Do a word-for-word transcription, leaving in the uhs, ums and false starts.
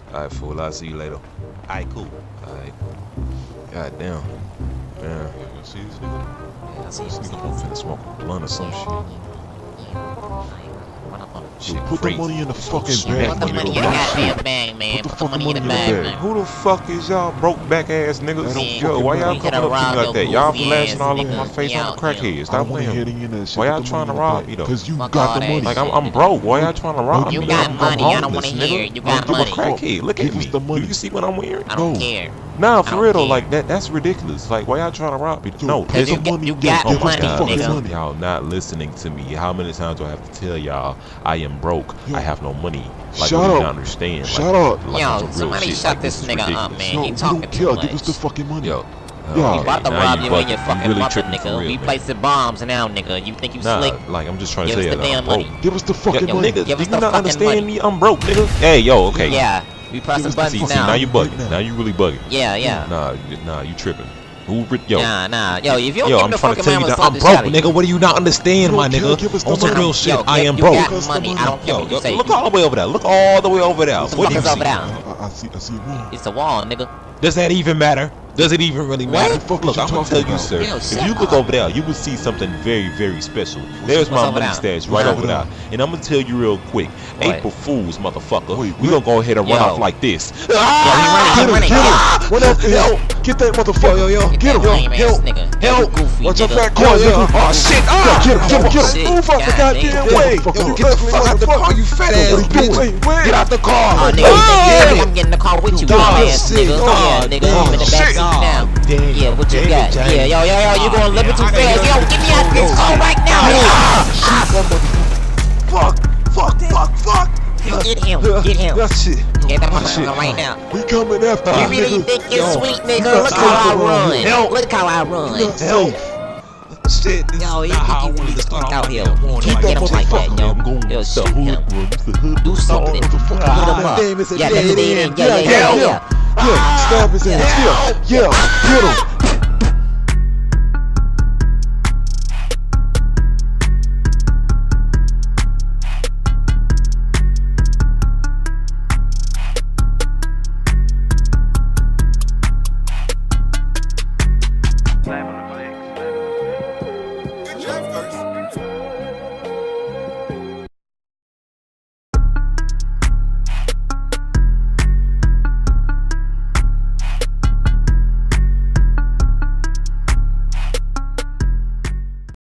Alright, fool. I'll see you later. Alright, cool. Alright. God damn. Man, you see this nigga? Yeah, I see This him. nigga finna smoke a blunt or some shit. Shit, Put the crazy. money in the fucking Shit, bag. Put the money in the goddamn bag, man. Put the Put the fucking money in the money in the bag, bag. man. Who the fuck is y'all broke back ass niggas? Man, Yo, why y'all we coming finna up to rob me like your that? Y'all goofy flashing ass all over nigga. my face We on out the here. crackhead. I Stop don't wanna playing. hear any of that shit. Why Put y'all the trying to money in the rob bag. me though? Cause you Fuck got all the that money. Like I'm, I'm broke. Why y'all trying to rob You me? got I'm, money, I'm I don't homeless, wanna hear nigga. it. You got I'm a money. crackhead. Look Give at us me. the Do money. you see what I'm wearing? I don't No. care. Nah, I for don't real though, care. like that that's ridiculous. Like why y'all trying to rob me? Yo, No, give you the get- money. you Yo, got give us money, the fucking nigga. money. Y'all not listening to me. How many times do I have to tell y'all I am broke? Yo. I have no money. Like Shut what do you up. not understand? Shut like, up. Like Yo, on some real somebody shit. shut Like, this is nigga up, ridiculous. man. No, He we talking don't too care. much. Give us the fucking money. Yo. Yeah. okay, We about to now rob you bugging. and your fucking really mother, tripping for nigga. real, We man. placing bombs now, nigga. You think you Nah, slick? like I'm just trying to Give tell us you the that damn I'm broke. money. Give us the Yo, fucking yo, money. nigga, Give do us you the not fucking understand money. me? I'm broke, nigga. Hey, yo, okay. Yeah, we pressing Give us the buttons See, see, now now. you bugging. Right now. Now you really bugging. Yeah, yeah. Nah, you- nah, you tripping. Who, re- yo, Nah, nah. Yo, if you don't yo, give I'm me the trying to fucking tell man, you with that I'm something broke, shot at nigga. What do you not understand, You my don't care, nigga? give us the On some money. real shit, Yo, I you- am you broke. got Give us the money. I money. don't care Yo, what you yo, say. look all the way over there. Look all the way over there. What the What fuck do you is over see? there? I, I, I see. I see a wall. It's a wall, nigga. Does that even matter? Does it even really matter? What the fuck Look, is you I'm gonna talking tell you, about? sir. Yo, if shut you look up. over there, you will see something very, very special. There's what's my over money there? stash right What's over over there. there? And I'm gonna tell you real quick. What? April Fools, motherfucker. Wait, we what? gonna go ahead and run Yo. off like this. Yo, he running, he Get him, running. get Ah! him. Run after him. Get that motherfucker. Yo, yo, yo. Get Get that him. lame ass help, nigga. help. Goofy Watch your nigga. fat Yo, car, yo. nigga. Oh shit! Yo, Ah! get him, get him, get him. Shit. Move out the God goddamn damn. way. Yo, Yo, get the fuck out the car, you fat Yo, ass what are you bitch. doing? Where? Get out the car. Oh, nigga, Oh, you think yeah. you think I'm getting in the car with you, Dog dumb ass shit. nigga? Dog Yeah, nigga, I'm in the shit. backseat now. Damn. Yeah, what you Damn got? it, James. Yeah, yo, yo, yo, you going a little bit too I gotta fast. get Yo, out get me out this car right now. Fuck, fuck, fuck, fuck. Get him, get him. That shit. Get that shit. motherfucker right now. We coming after You you, really nigga. think you're Yo. sweet, nigga? not Look how I safe around run. here. Look how I run. Help. Shit, this Yo, is you not how I think you wanted really to start stuck off out here? the You morning. can't Like, get him like that, motherfucker, yo. I'm going Yo, to shoot the him. hood rooms, the hood Do something. What the fuck? Beat him Ah, up. damn, it's a Yeah, dead that's it. end. Yeah, yeah, yeah, Yeah, yeah. Yeah, stab his ass. Yeah, yeah, get him.